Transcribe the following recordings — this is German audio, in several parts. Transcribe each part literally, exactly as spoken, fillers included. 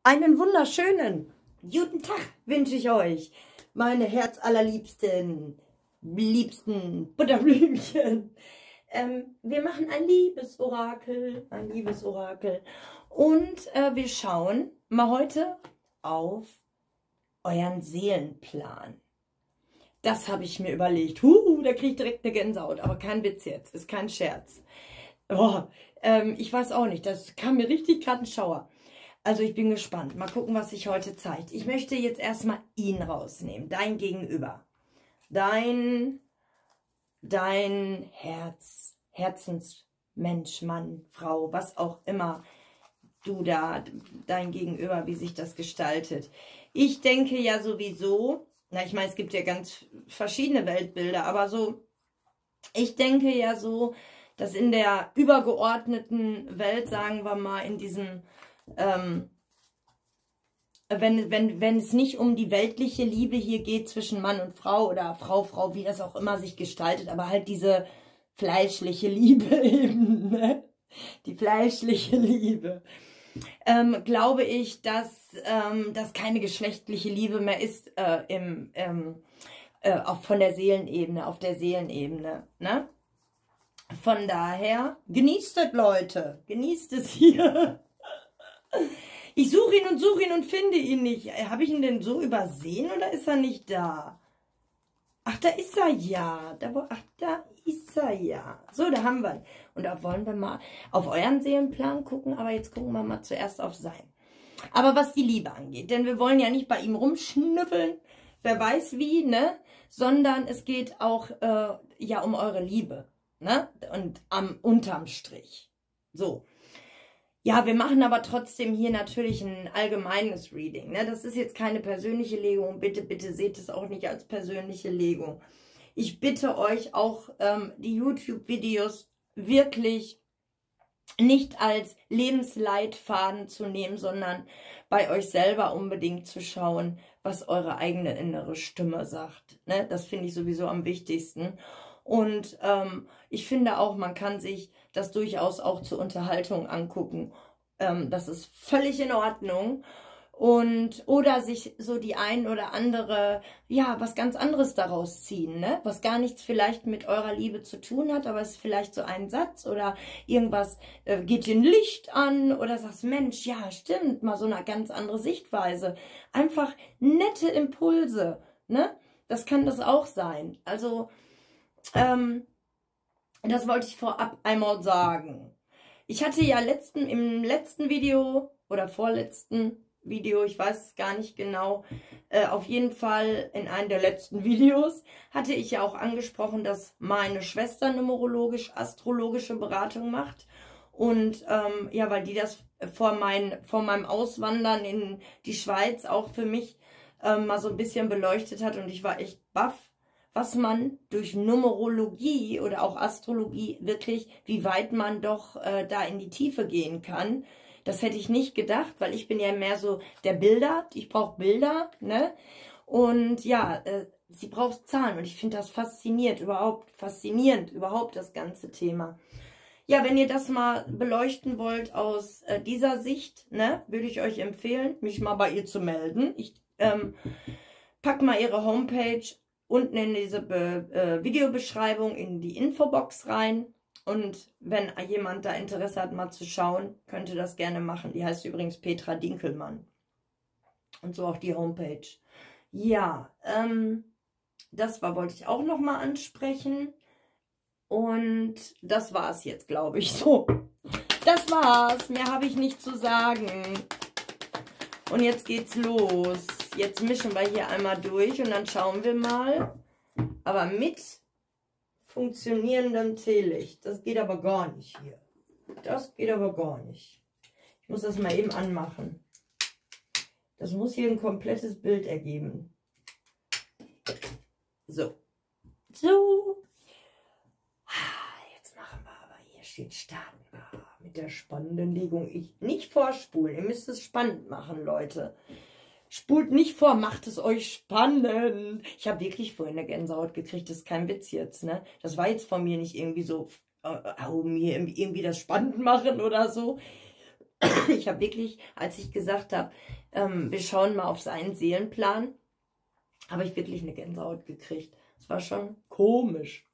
Einen wunderschönen guten Tag wünsche ich euch, meine herzallerliebsten, liebsten Butterblümchen. Ähm, wir machen ein Liebesorakel, ein Liebesorakel und äh, wir schauen mal heute auf euren Seelenplan. Das habe ich mir überlegt. Huhu, da kriege ich direkt eine Gänsehaut, aber kein Witz jetzt, ist kein Scherz. Oh, ähm, ich weiß auch nicht, das kam mir richtig gerade ein Schauer. Also ich bin gespannt. Mal gucken, was sich heute zeigt. Ich möchte jetzt erstmal ihn rausnehmen. Dein Gegenüber. Dein, dein Herz, Herzensmensch, Mann, Frau, was auch immer du da, dein Gegenüber, wie sich das gestaltet. Ich denke ja sowieso, na ich meine, es gibt ja ganz verschiedene Weltbilder, aber so, ich denke ja so, dass in der übergeordneten Welt, sagen wir mal, in diesem Ähm, wenn, wenn, wenn es nicht um die weltliche Liebe hier geht zwischen Mann und Frau oder Frau, Frau, wie das auch immer sich gestaltet, aber halt diese fleischliche Liebe eben, ne? Die fleischliche Liebe, ähm, glaube ich, dass ähm, das keine geschlechtliche Liebe mehr ist, äh, im, ähm, äh, auch von der Seelenebene, auf der Seelenebene, ne? Von daher, genießt es, Leute, genießt es hier. Ich suche ihn und suche ihn und finde ihn nicht. Habe ich ihn denn so übersehen oder ist er nicht da? Ach, da ist er ja. Da, wo, ach, da ist er ja. So, da haben wir ihn. Und da wollen wir mal auf euren Seelenplan gucken, aber jetzt gucken wir mal zuerst auf seinen. Aber was die Liebe angeht, denn wir wollen ja nicht bei ihm rumschnüffeln, wer weiß wie, ne? Sondern es geht auch äh, ja um eure Liebe, ne? Und am unterm Strich. So. Ja, wir machen aber trotzdem hier natürlich ein allgemeines Reading. Ne? Das ist jetzt keine persönliche Legung. Bitte, bitte seht es auch nicht als persönliche Legung. Ich bitte euch auch, ähm, die YouTube-Videos wirklich nicht als Lebensleitfaden zu nehmen, sondern bei euch selber unbedingt zu schauen, was eure eigene innere Stimme sagt. Ne? Das finde ich sowieso am wichtigsten. Und ähm, ich finde auch, man kann sich das durchaus auch zur Unterhaltung angucken. Ähm, das ist völlig in Ordnung. Und oder sich so die ein oder andere, ja, was ganz anderes daraus ziehen, ne? Was gar nichts vielleicht mit eurer Liebe zu tun hat, aber es ist vielleicht so ein Satz oder irgendwas äh, geht dir ein Licht an oder sagst, Mensch, ja, stimmt, mal so eine ganz andere Sichtweise. Einfach nette Impulse, ne? Das kann das auch sein. Also, Ähm, das wollte ich vorab einmal sagen. Ich hatte ja letzten, im letzten Video oder vorletzten Video, ich weiß es gar nicht genau, äh, auf jeden Fall in einem der letzten Videos, hatte ich ja auch angesprochen, dass meine Schwester numerologisch-astrologische Beratung macht. Und ähm, ja, weil die das vor, mein, vor meinem Auswandern in die Schweiz auch für mich ähm, mal so ein bisschen beleuchtet hat. Und ich war echt baff, was man durch Numerologie oder auch Astrologie wirklich, wie weit man doch äh, da in die Tiefe gehen kann. Das hätte ich nicht gedacht, weil ich bin ja mehr so der Bilder. Ich brauche Bilder, ne? Und ja, äh, sie braucht Zahlen und ich finde das faszinierend, überhaupt faszinierend, überhaupt das ganze Thema. Ja, wenn ihr das mal beleuchten wollt aus äh, dieser Sicht, ne, würde ich euch empfehlen, mich mal bei ihr zu melden. Ich ähm, pack mal ihre Homepage unten in diese Be äh, Videobeschreibung in die Infobox rein. Und wenn jemand da Interesse hat, mal zu schauen, könnte das gerne machen. Die heißt übrigens Petra Dinkelmann. Und so auch die Homepage. Ja, ähm, das war, wollte ich auch nochmal ansprechen. Und das war es jetzt, glaube ich. So, das war's. Mehr habe ich nicht zu sagen. Und jetzt geht's los. Jetzt mischen wir hier einmal durch und dann schauen wir mal. Aber mit funktionierendem Teelicht. Das geht aber gar nicht hier. Das geht aber gar nicht. Ich muss das mal eben anmachen. Das muss hier ein komplettes Bild ergeben. So. So. Jetzt machen wir aber, hier steht starten. Mit der spannenden Legung. Ich nicht vorspulen. Ihr müsst es spannend machen, Leute. Spult nicht vor, macht es euch spannend. Ich habe wirklich vorhin eine Gänsehaut gekriegt, das ist kein Witz jetzt, ne? Das war jetzt von mir nicht irgendwie so, äh, oh, mir irgendwie das spannend machen oder so. Ich habe wirklich, als ich gesagt habe, ähm, wir schauen mal auf seinen Seelenplan, habe ich wirklich eine Gänsehaut gekriegt. Das war schon komisch.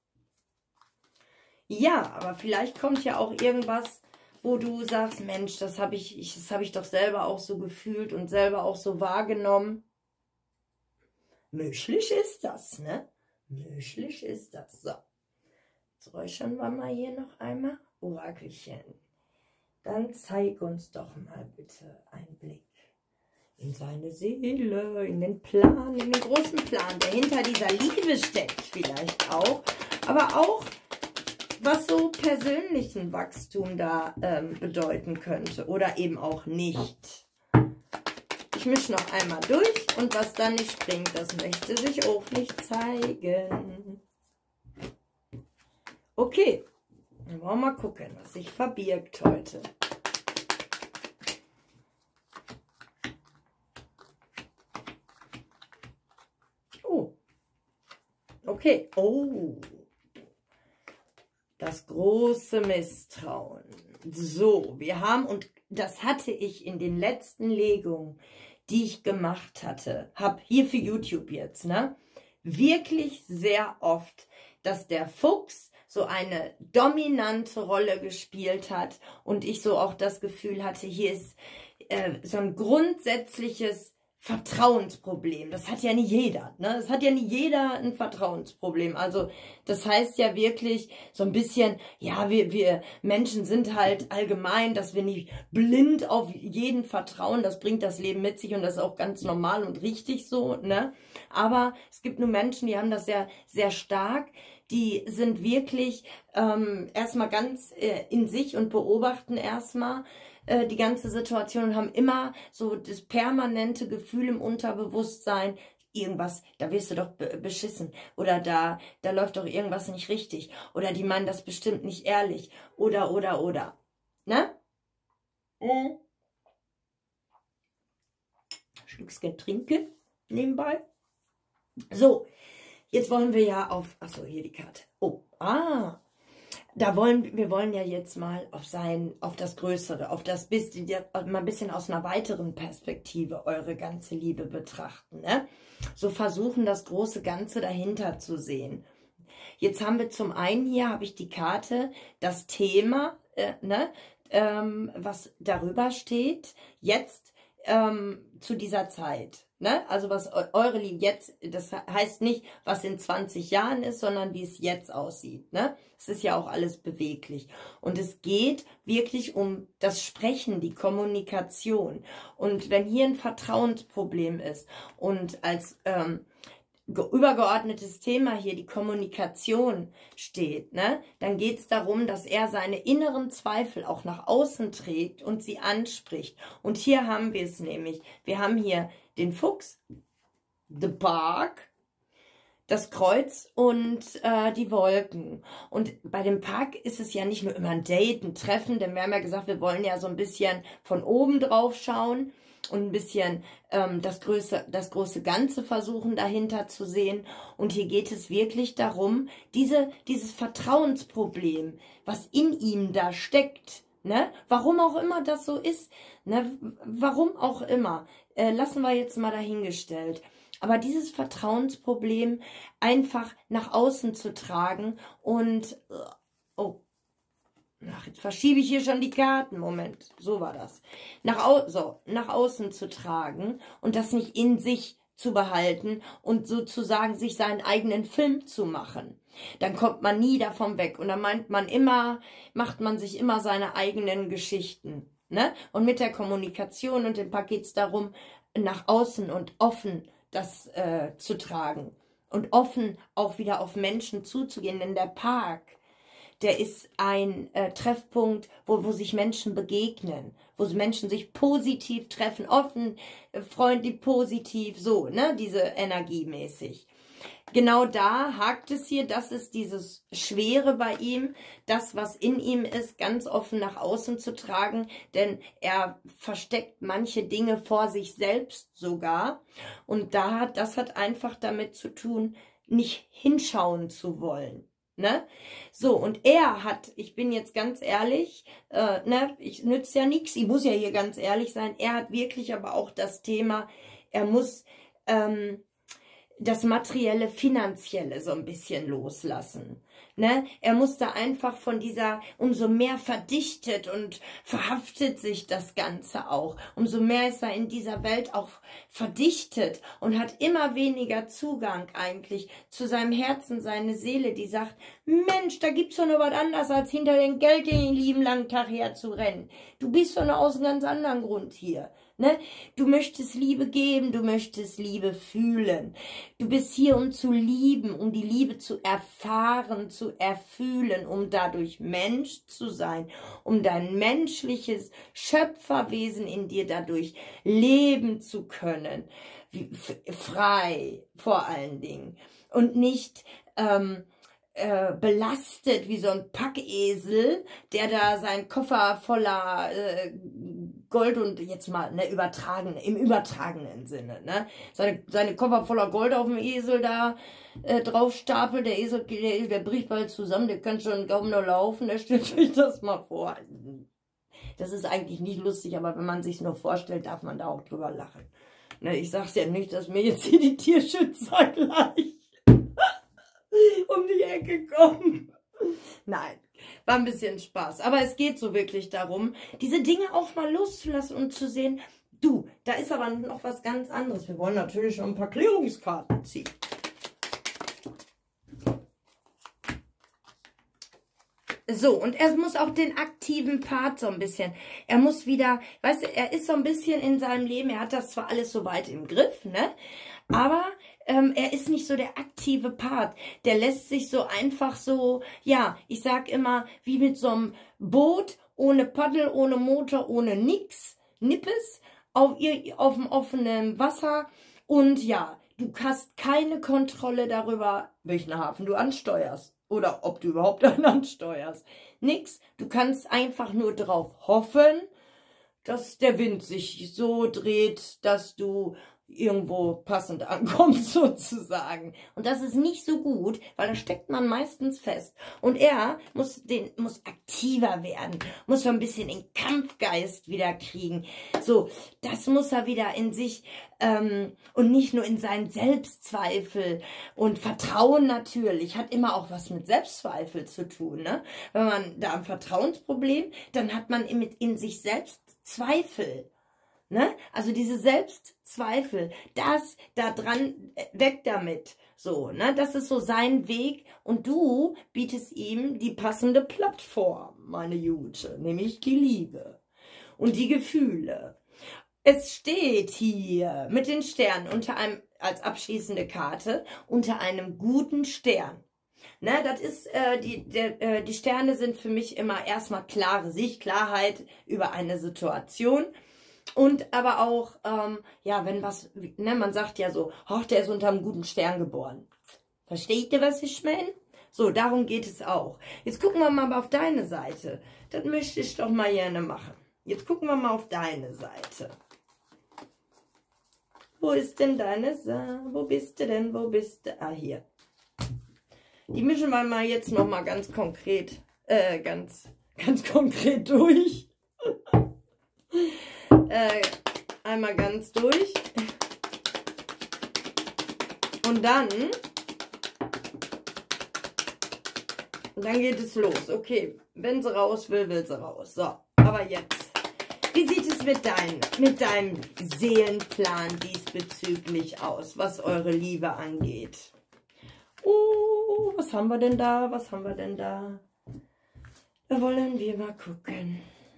Ja, aber vielleicht kommt ja auch irgendwas, wo du sagst, Mensch, das habe ich, ich, das habe ich doch selber auch so gefühlt und selber auch so wahrgenommen. Möglich ist das, ne? Möglich ist das. So, jetzt räuchern wir mal hier noch einmal. Orakelchen, dann zeig uns doch mal bitte einen Blick in seine Seele, in den Plan, in den großen Plan, der hinter dieser Liebe steckt vielleicht auch, aber auch, was so persönlichen Wachstum da ähm, bedeuten könnte oder eben auch nicht. Ich mische noch einmal durch und was dann nicht springt, das möchte sich auch nicht zeigen. Okay, dann wollen wir mal gucken, was sich verbirgt heute. Oh, okay, oh. Das große Misstrauen. So, wir haben, und das hatte ich in den letzten Legungen, die ich gemacht hatte, habe hier für YouTube jetzt, ne, wirklich sehr oft, dass der Fuchs so eine dominante Rolle gespielt hat und ich so auch das Gefühl hatte, hier ist äh, so ein grundsätzliches Vertrauensproblem. Das hat ja nicht jeder, ne? Das hat ja nicht jeder ein Vertrauensproblem. Also das heißt ja wirklich so ein bisschen, ja, wir, wir Menschen sind halt allgemein, dass wir nicht blind auf jeden vertrauen. Das bringt das Leben mit sich und das ist auch ganz normal und richtig so, ne? Aber es gibt nur Menschen, die haben das sehr, sehr stark. Die sind wirklich ähm, erstmal ganz äh, in sich und beobachten erstmal die ganze Situation und haben immer so das permanente Gefühl im Unterbewusstsein, irgendwas, da wirst du doch beschissen oder da, da läuft doch irgendwas nicht richtig oder die meinen das bestimmt nicht ehrlich oder, oder, oder. Ne? Mhm. Schluckchen trinken nebenbei. So, jetzt wollen wir ja auf, achso, hier die Karte. Oh, ah, Da wollen wir wollen ja jetzt mal auf sein, auf das Größere, auf das bisschen, mal ein bisschen aus einer weiteren Perspektive eure ganze Liebe betrachten, ne? So versuchen, das große Ganze dahinter zu sehen. Jetzt haben wir zum einen hier, habe ich die Karte, das Thema, äh, ne, ähm, was darüber steht, jetzt ähm, zu dieser Zeit. Ne? Also was eure Liebe jetzt, das heißt nicht, was in zwanzig Jahren ist, sondern wie es jetzt aussieht. Ne? Es ist ja auch alles beweglich. Und es geht wirklich um das Sprechen, die Kommunikation. Und wenn hier ein Vertrauensproblem ist und als ähm, übergeordnetes Thema hier die Kommunikation steht, ne, dann geht es darum, dass er seine inneren Zweifel auch nach außen trägt und sie anspricht. Und hier haben wir es nämlich. Wir haben hier den Fuchs, the Park, das Kreuz und äh, die Wolken. Und bei dem Park ist es ja nicht nur immer ein Date, ein Treffen, denn wir haben ja gesagt, wir wollen ja so ein bisschen von oben drauf schauen und ein bisschen ähm, das, Größe, das große Ganze versuchen dahinter zu sehen. Und hier geht es wirklich darum, diese, dieses Vertrauensproblem, was in ihm da steckt, ne? Warum auch immer das so ist, ne? Warum auch immer, äh, lassen wir jetzt mal dahingestellt. Aber dieses Vertrauensproblem einfach nach außen zu tragen und, oh, ach, jetzt verschiebe ich hier schon die Karten. Moment, so war das. Nach, au so, nach außen zu tragen und das nicht in sich zu behalten und sozusagen sich seinen eigenen Film zu machen. Dann kommt man nie davon weg und dann meint man immer, macht man sich immer seine eigenen Geschichten. Ne? Und mit der Kommunikation und dem Paket geht es darum, nach außen und offen das äh, zu tragen und offen auch wieder auf Menschen zuzugehen, denn der Park, der ist ein äh, Treffpunkt, wo, wo sich Menschen begegnen, wo Menschen sich positiv treffen, offen, äh, freundlich, positiv, so, ne, diese energiemäßig. Genau da hakt es hier, das ist dieses Schwere bei ihm, das, was in ihm ist, ganz offen nach außen zu tragen, denn er versteckt manche Dinge vor sich selbst sogar. Und da hat, das hat einfach damit zu tun, nicht hinschauen zu wollen. Ne? So, und er hat, ich bin jetzt ganz ehrlich, äh, ne, ich nütze ja nichts, ich muss ja hier ganz ehrlich sein, er hat wirklich aber auch das Thema, er muss ähm, das Materielle, Finanzielle so ein bisschen loslassen. Ne? Er muss da einfach von dieser, umso mehr verdichtet und verhaftet sich das Ganze auch, umso mehr ist er in dieser Welt auch verdichtet und hat immer weniger Zugang eigentlich zu seinem Herzen, seine Seele, die sagt, Mensch, da gibt's doch noch was anderes, als hinter dem Geld den lieben langen Tag herzurennen. Du bist doch noch aus einem ganz anderen Grund hier. Ne? Du möchtest Liebe geben, du möchtest Liebe fühlen. Du bist hier, um zu lieben, um die Liebe zu erfahren, zu erfühlen, um dadurch Mensch zu sein, um dein menschliches Schöpferwesen in dir dadurch leben zu können. Frei vor allen Dingen. Und nicht ähm, äh, belastet wie so ein Packesel, der da seinen Koffer voller äh, Gold und jetzt mal ne, übertragen, im übertragenen Sinne, ne? Seine, seine Koffer voller Gold auf dem Esel da äh, drauf stapelt, der Esel, der Esel, der bricht bald zusammen, der kann schon kaum noch laufen, der stellt euch das mal vor. Das ist eigentlich nicht lustig, aber wenn man sich nur vorstellt, darf man da auch drüber lachen. Ne, ich sag's ja nicht, dass mir jetzt hier die Tierschützer gleich um die Ecke kommen. Nein, war ein bisschen Spaß. Aber es geht so wirklich darum, diese Dinge auch mal loszulassen und zu sehen, du, da ist aber noch was ganz anderes. Wir wollen natürlich schon ein paar Klärungskarten ziehen. So, und er muss auch den aktiven Part so ein bisschen, er muss wieder, weißt du, er ist so ein bisschen in seinem Leben, er hat das zwar alles so weit im Griff, ne, aber ähm, er ist nicht so der aktive Part, der lässt sich so einfach so, ja, ich sag immer, wie mit so einem Boot, ohne Paddel, ohne Motor, ohne nix, Nippes, auf, ihr, auf dem offenen Wasser und ja, du hast keine Kontrolle darüber, welchen Hafen du ansteuerst. Oder ob du überhaupt einen ansteuerst. Nix. Du kannst einfach nur drauf hoffen, dass der Wind sich so dreht, dass du irgendwo passend ankommst sozusagen. Und das ist nicht so gut, weil da steckt man meistens fest. Und er muss, den, muss aktiver werden, muss so ein bisschen den Kampfgeist wieder kriegen. So, das muss er wieder in sich ähm, und nicht nur in seinen Selbstzweifel und Vertrauen natürlich, hat immer auch was mit Selbstzweifel zu tun. Ne? Wenn man da ein Vertrauensproblem, dann hat man in, in sich selbst Zweifel. Ne? Also diese Selbstzweifel, das da dran, weg damit. So, ne? Das ist so sein Weg und du bietest ihm die passende Plattform, meine Jute, nämlich die Liebe und die Gefühle. Es steht hier mit den Sternen unter einem, als abschließende Karte, unter einem guten Stern. Ne, das ist, äh, die, der, äh, die Sterne sind für mich immer erstmal klare Sicht, Klarheit über eine Situation. Und aber auch, ähm, ja, wenn was, ne, man sagt ja so, ach, der ist unter einem guten Stern geboren. Versteht ihr, was ich meine? So, darum geht es auch. Jetzt gucken wir mal auf deine Seite. Das möchte ich doch mal gerne machen. Jetzt gucken wir mal auf deine Seite. Wo ist denn deine Seite? Wo bist du denn? Wo bist du? Ah, hier. Die mischen wir mal jetzt noch mal ganz konkret, äh, ganz, ganz konkret durch. Äh, einmal ganz durch. Und dann, dann geht es los. Okay, wenn sie raus will, will sie raus. So, aber jetzt. Wie sieht es mit, dein, mit deinem Seelenplan diesbezüglich aus, was eure Liebe angeht? Oh, was haben wir denn da? Was haben wir denn da? Da wollen wir mal gucken.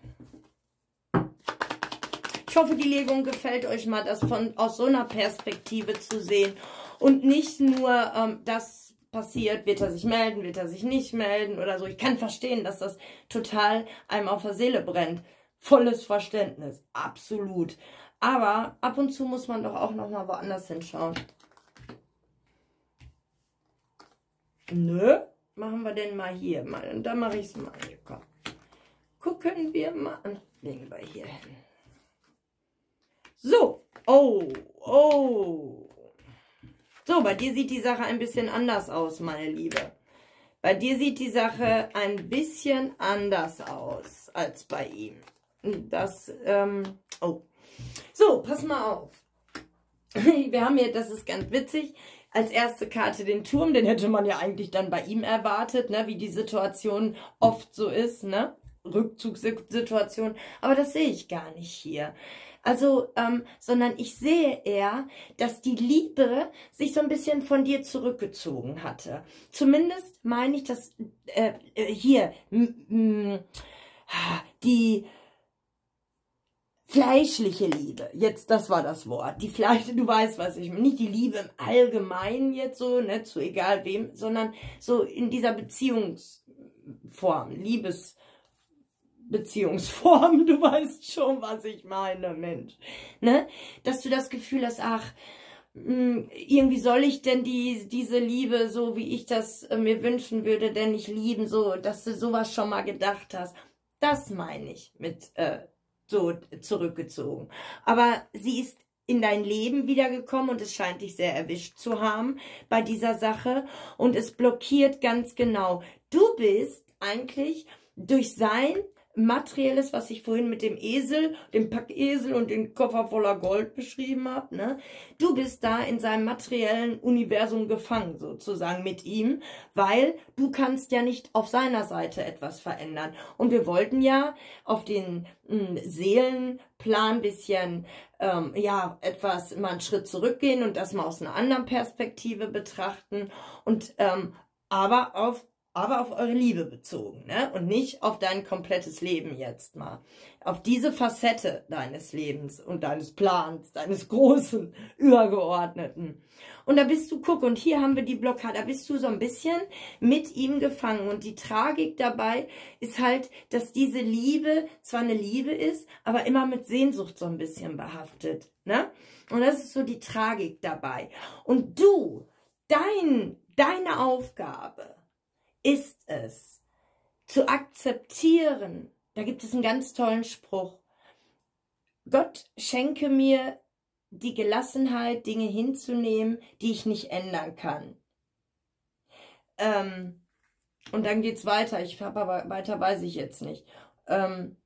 Ich hoffe, die Legung gefällt euch mal, das von aus so einer Perspektive zu sehen und nicht nur, ähm, das passiert, wird er sich melden, wird er sich nicht melden oder so. Ich kann verstehen, dass das total einem auf der Seele brennt. Volles Verständnis, absolut. Aber ab und zu muss man doch auch noch mal woanders hinschauen. Nö, machen wir denn mal hier mal. Und dann mache ich es mal hier. Komm. Gucken wir mal an. Legen wir hier hin. So, oh, oh. So, bei dir sieht die Sache ein bisschen anders aus, meine Liebe. Bei dir sieht die Sache ein bisschen anders aus als bei ihm. Das, ähm, oh. So, pass mal auf. Wir haben hier, das ist ganz witzig, als erste Karte den Turm, den hätte man ja eigentlich dann bei ihm erwartet, ne, wie die Situation oft so ist, ne, Rückzugssituation, aber das sehe ich gar nicht hier. Also, ähm, sondern ich sehe eher, dass die Liebe sich so ein bisschen von dir zurückgezogen hatte. Zumindest meine ich, dass äh, hier die fleischliche Liebe, jetzt, das war das Wort, die Fleisch, du weißt, was ich meine, nicht die Liebe im Allgemeinen jetzt so, ne, zu egal wem, sondern so in dieser Beziehungsform, Liebesbeziehungsform, du weißt schon, was ich meine, Mensch, ne, dass du das Gefühl hast, ach, irgendwie soll ich denn die, diese Liebe, so wie ich das äh, mir wünschen würde, denn nicht lieben, so, dass du sowas schon mal gedacht hast, das meine ich mit, äh, so zurückgezogen. Aber sie ist in dein Leben wiedergekommen und es scheint dich sehr erwischt zu haben bei dieser Sache und es blockiert ganz genau. Du bist eigentlich durch sein Materielles, was ich vorhin mit dem Esel, dem Packesel und den Koffer voller Gold beschrieben habe, ne? Du bist da in seinem materiellen Universum gefangen, sozusagen mit ihm, weil du kannst ja nicht auf seiner Seite etwas verändern. Und wir wollten ja auf den mh, Seelenplan ein bisschen, ähm, ja, etwas, mal einen Schritt zurückgehen und das mal aus einer anderen Perspektive betrachten und, ähm, aber auf aber auf eure Liebe bezogen, ne? Und nicht auf dein komplettes Leben jetzt mal. Auf diese Facette deines Lebens und deines Plans, deines großen, übergeordneten. Und da bist du, guck, und hier haben wir die Blockade, da bist du so ein bisschen mit ihm gefangen. Und die Tragik dabei ist halt, dass diese Liebe zwar eine Liebe ist, aber immer mit Sehnsucht so ein bisschen behaftet, ne? Und das ist so die Tragik dabei. Und du, dein, deine Aufgabe ist es, zu akzeptieren, da gibt es einen ganz tollen Spruch, Gott schenke mir die Gelassenheit, Dinge hinzunehmen, die ich nicht ändern kann. Ähm, und dann geht es weiter, ich habe aber weiter weiß ich jetzt nicht. Ähm,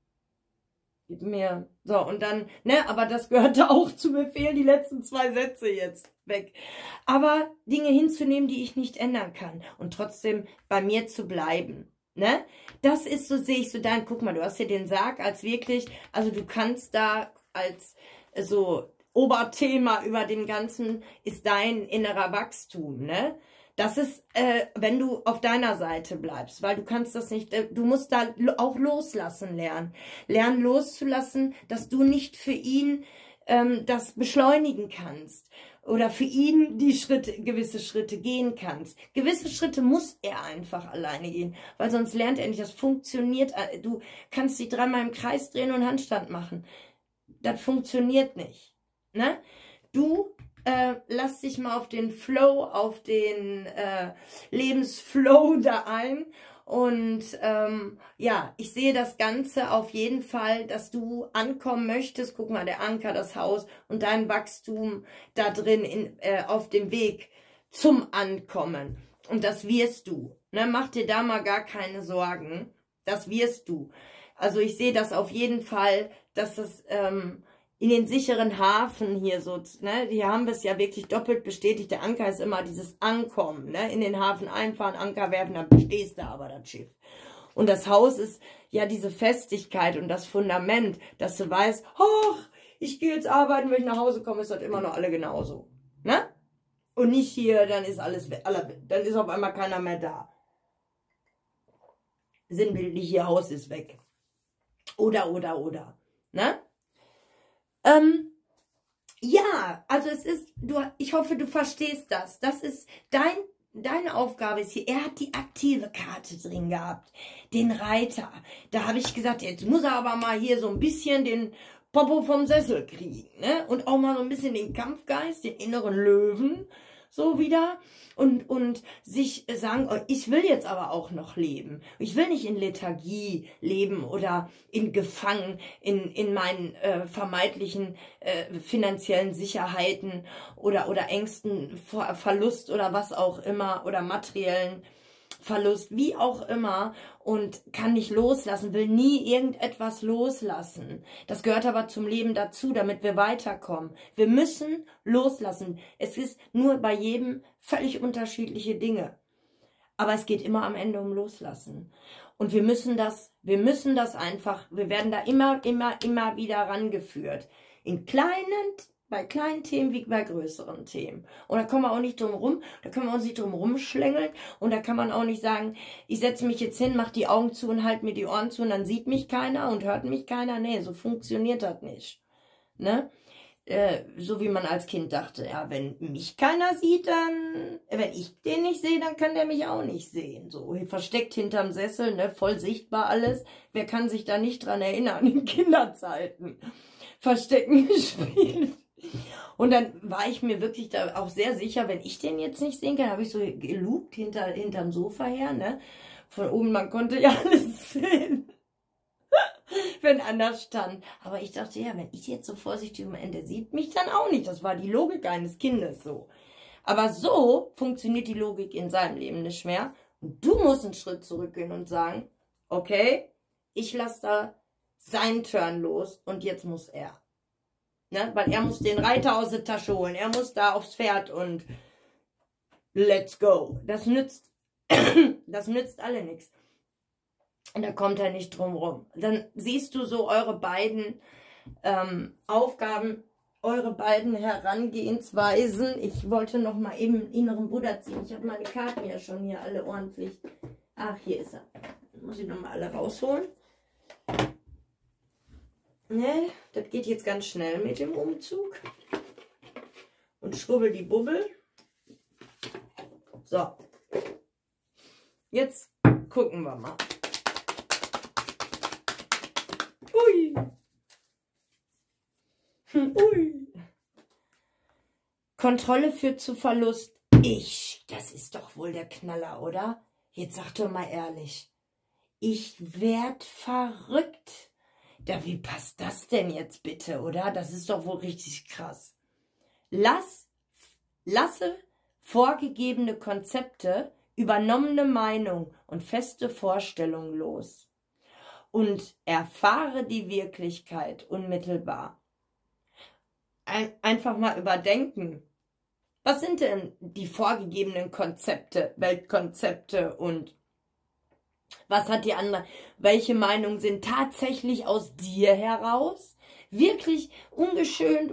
mehr. So, und dann, ne, aber das gehörte auch zu Befehl, die letzten zwei Sätze jetzt weg. Aber Dinge hinzunehmen, die ich nicht ändern kann und trotzdem bei mir zu bleiben, ne? Das ist, so sehe ich so dein, guck mal, du hast hier den Sarg als wirklich, also du kannst da als so Oberthema über dem Ganzen ist dein innerer Wachstum, ne? Das ist, äh, wenn du auf deiner Seite bleibst, weil du kannst das nicht, äh, du musst da auch loslassen lernen. Lernen loszulassen, dass du nicht für ihn ähm, das beschleunigen kannst oder für ihn die Schritte, gewisse Schritte gehen kannst. Gewisse Schritte muss er einfach alleine gehen, weil sonst lernt er nicht, das funktioniert. Du kannst dich dreimal im Kreis drehen und Handstand machen. Das funktioniert nicht, ne? Du Äh, lass dich mal auf den Flow, auf den äh, Lebensflow da ein. Und ähm, ja, ich sehe das Ganze auf jeden Fall, dass du ankommen möchtest. Guck mal, der Anker, das Haus und dein Wachstum da drin in, äh, auf dem Weg zum Ankommen. Und das wirst du. Ne? Mach dir da mal gar keine Sorgen. Das wirst du. Also ich sehe das auf jeden Fall, dass das Ähm, in den sicheren Hafen hier so, ne, hier haben wir es ja wirklich doppelt bestätigt, der Anker ist immer dieses Ankommen, ne, in den Hafen einfahren, Anker werfen, dann bestehst du aber das Schiff. Und das Haus ist ja diese Festigkeit und das Fundament, dass du weißt, ach, ich gehe jetzt arbeiten, wenn ich nach Hause komme, ist das immer noch alle genauso, ne? Und nicht hier, dann ist alles, dann ist auf einmal keiner mehr da. Sinnbildlich, ihr Haus ist weg. Oder, oder, oder, ne? Ähm, ja, also es ist, du, ich hoffe, du verstehst das. Das ist dein, deine Aufgabe ist hier. Er hat die aktive Karte drin gehabt, den Reiter. Da habe ich gesagt, jetzt muss er aber mal hier so ein bisschen den Popo vom Sessel kriegen, ne? Und auch mal so ein bisschen den Kampfgeist, den inneren Löwen, so wieder. Und, und sich sagen, oh, ich will jetzt aber auch noch leben. Ich will nicht in Lethargie leben oder in Gefangen, in, in meinen äh, vermeintlichen äh, finanziellen Sicherheiten oder, oder Ängsten vor Verlust oder was auch immer oder materiellen Verlust, wie auch immer, und kann nicht loslassen, will nie irgendetwas loslassen. Das gehört aber zum Leben dazu, damit wir weiterkommen. Wir müssen loslassen. Es ist nur bei jedem völlig unterschiedliche Dinge. Aber es geht immer am Ende um Loslassen. Und wir müssen das, wir müssen das einfach, wir werden da immer, immer, immer wieder rangeführt. In kleinen, bei kleinen Themen wie bei größeren Themen. Und da kommen wir auch nicht drum rum, da können wir uns nicht drum rumschlängeln. Und da kann man auch nicht sagen, ich setze mich jetzt hin, mache die Augen zu und halte mir die Ohren zu und dann sieht mich keiner und hört mich keiner. Nee, so funktioniert das nicht. Ne? Äh, so wie man als Kind dachte, ja, wenn mich keiner sieht, dann, wenn ich den nicht sehe, dann kann der mich auch nicht sehen. So, versteckt hinterm Sessel, ne, voll sichtbar alles. Wer kann sich da nicht dran erinnern, in Kinderzeiten? Verstecken gespielt. Und dann war ich mir wirklich da auch sehr sicher, wenn ich den jetzt nicht sehen kann, habe ich so gelugt hinter, hinterm Sofa her, ne? Von oben, man konnte ja alles sehen, wenn einer stand. Aber ich dachte, ja, wenn ich jetzt so vorsichtig am Ende sieht mich dann auch nicht. Das war die Logik eines Kindes so. Aber so funktioniert die Logik in seinem Leben nicht mehr. Und du musst einen Schritt zurückgehen und sagen, okay, ich lasse da seinen Turn los und jetzt muss er. Ne? Weil er muss den Reiter aus der Tasche holen, er muss da aufs Pferd und let's go. Das nützt, das nützt alle nichts. Und da kommt er nicht drum rum. Dann siehst du so eure beiden ähm, Aufgaben, eure beiden Herangehensweisen. Ich wollte noch mal eben einen inneren Buddha ziehen. Ich habe meine Karten ja schon hier alle ordentlich. Ach, hier ist er. Muss ich noch mal alle rausholen. Ne, das geht jetzt ganz schnell mit dem Umzug. Und schrubbel die Bubbel. So. Jetzt gucken wir mal. Ui. Ui. Kontrolle führt zu Verlust. Ich, das ist doch wohl der Knaller, oder? Jetzt sag doch mal ehrlich. Ich werd verrückt. Da, wie passt das denn jetzt bitte, oder? Das ist doch wohl richtig krass. Lass, lasse vorgegebene Konzepte, übernommene Meinung und feste Vorstellungen los und erfahre die Wirklichkeit unmittelbar. Ein, einfach mal überdenken. Was sind denn die vorgegebenen Konzepte, Weltkonzepte und was hat die andere? Welche Meinungen sind tatsächlich aus dir heraus? Wirklich ungeschönt,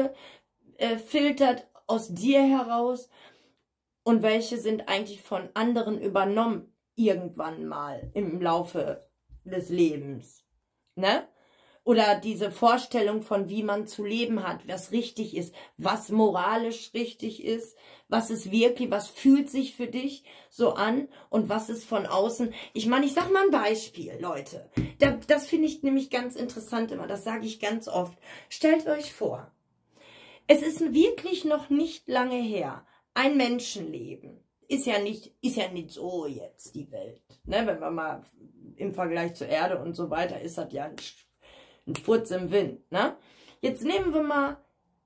ungefiltert aus dir heraus? Und welche sind eigentlich von anderen übernommen irgendwann mal im Laufe des Lebens? Ne? Oder diese Vorstellung von, wie man zu leben hat, was richtig ist, was moralisch richtig ist, was ist wirklich, was fühlt sich für dich so an und was ist von außen. Ich meine, ich sag mal ein Beispiel, Leute. Das, das finde ich nämlich ganz interessant immer, das sage ich ganz oft. Stellt euch vor, es ist wirklich noch nicht lange her, ein Menschenleben. Ist ja nicht, ist ja nicht so jetzt die Welt. Ne? Wenn wir mal im Vergleich zur Erde und so weiter, ist das ja ein Ein Furz im Wind, ne? Jetzt nehmen wir mal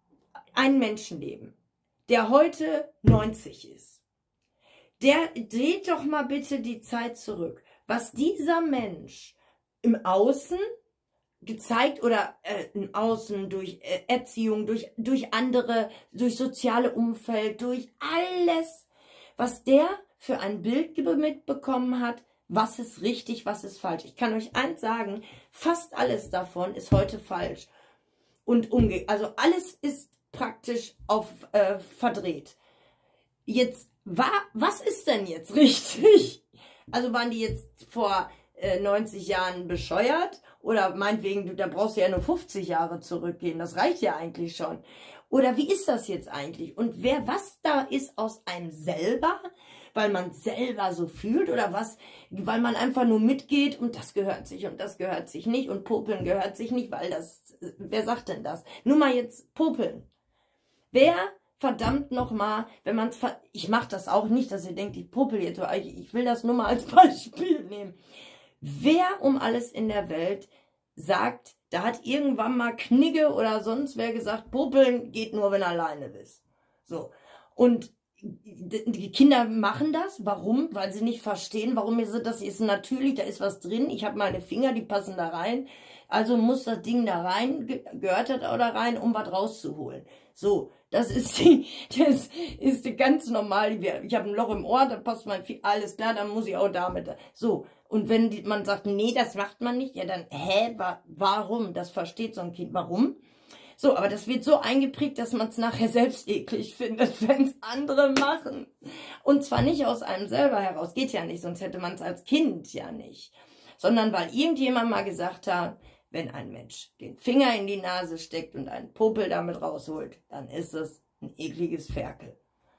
ein Menschenleben, der heute neunzig ist. Der dreht doch mal bitte die Zeit zurück. Was dieser Mensch im Außen gezeigt oder äh, im Außen durch äh, Erziehung, durch, durch andere, durch soziale Umfeld, durch alles, was der für ein Bild mitbekommen hat, was ist richtig, was ist falsch. Ich kann euch eins sagen, fast alles davon ist heute falsch. Und umge also alles ist praktisch auf äh, verdreht. Jetzt, war, was ist denn jetzt richtig? Also waren die jetzt vor äh, neunzig Jahren bescheuert? Oder meinetwegen, du, da brauchst du ja nur fünfzig Jahre zurückgehen. Das reicht ja eigentlich schon. Oder wie ist das jetzt eigentlich? Und wer, was da ist aus einem selber, weil man selber so fühlt oder was, weil man einfach nur mitgeht und das gehört sich und das gehört sich nicht und Popeln gehört sich nicht, weil das, wer sagt denn das? Nur mal jetzt Popeln. Wer verdammt nochmal, wenn man es, ich mache das auch nicht, dass ihr denkt, ich popel jetzt, ich will das nur mal als Beispiel nehmen. Wer um alles in der Welt sagt, da hat irgendwann mal Knigge oder sonst wer gesagt, popeln geht nur, wenn du alleine bist. So. Und die Kinder machen das. Warum? Weil sie nicht verstehen, warum ist das ist natürlich, da ist was drin. Ich habe meine Finger, die passen da rein. Also muss das Ding da rein, gehört das auch da rein, um was rauszuholen. So, das ist die, das ist die ganz normal. Ich habe ein Loch im Ohr, da passt mein Finger, alles klar, dann muss ich auch damit. So, und wenn die, man sagt, nee, das macht man nicht, ja dann, hä, wa, warum? Das versteht so ein Kind. Warum? So, aber das wird so eingeprägt, dass man es nachher selbst eklig findet, wenn es andere machen. Und zwar nicht aus einem selber heraus, geht ja nicht, sonst hätte man es als Kind ja nicht. Sondern weil irgendjemand mal gesagt hat, wenn ein Mensch den Finger in die Nase steckt und einen Popel damit rausholt, dann ist es ein ekliges Ferkel.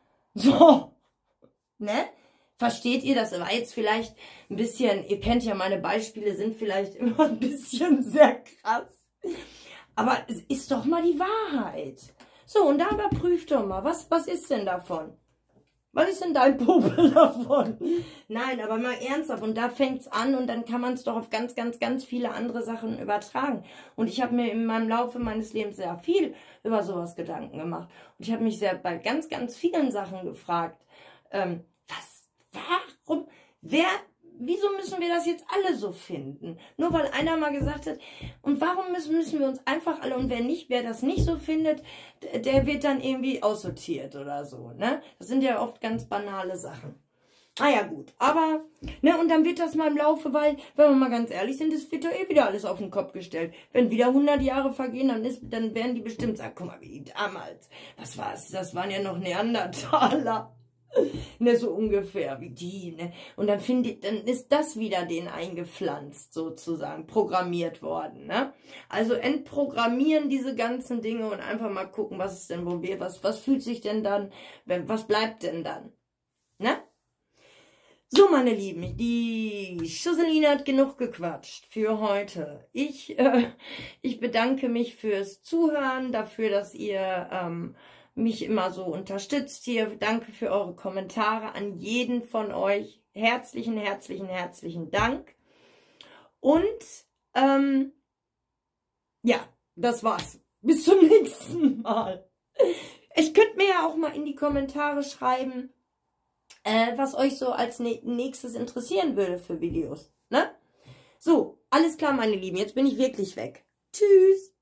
So, ne? Versteht ihr, das war jetzt vielleicht ein bisschen, ihr kennt ja meine Beispiele, sind vielleicht immer ein bisschen sehr krass. Aber es ist doch mal die Wahrheit. So, und da überprüft doch mal, was, was ist denn davon? Was ist denn dein Popel davon? Nein, aber mal ernsthaft. Und da fängt es an und dann kann man es doch auf ganz, ganz, ganz viele andere Sachen übertragen. Und ich habe mir in meinem Laufe meines Lebens sehr viel über sowas Gedanken gemacht. Und ich habe mich sehr bei ganz, ganz vielen Sachen gefragt, ähm, was, warum, wer... Wieso müssen wir das jetzt alle so finden? Nur weil einer mal gesagt hat, und warum müssen, müssen wir uns einfach alle, und wer nicht, wer das nicht so findet, der wird dann irgendwie aussortiert oder so, ne? Das sind ja oft ganz banale Sachen. Ah ja, gut, aber, ne, und dann wird das mal im Laufe, weil, wenn wir mal ganz ehrlich sind, es wird doch eh wieder alles auf den Kopf gestellt. Wenn wieder hundert Jahre vergehen, dann ist, dann werden die bestimmt sagen, guck mal, wie damals, was war's, das waren ja noch Neandertaler. Ne, so ungefähr wie die, ne? Und dann findet, dann ist das wieder denen eingepflanzt, sozusagen, programmiert worden, ne? Also entprogrammieren diese ganzen Dinge und einfach mal gucken, was ist denn, wo wir, was, was fühlt sich denn dann, wenn, was bleibt denn dann, ne? So, meine Lieben, die Schusseline hat genug gequatscht für heute. Ich, äh, ich bedanke mich fürs Zuhören, dafür, dass ihr, ähm, mich immer so unterstützt hier. Danke für eure Kommentare an jeden von euch. Herzlichen, herzlichen, herzlichen Dank. Und ähm, ja, das war's. Bis zum nächsten Mal. Ich könnt mir ja auch mal in die Kommentare schreiben, äh, was euch so als nächstes interessieren würde für Videos. Ne? So, alles klar, meine Lieben. Jetzt bin ich wirklich weg. Tschüss.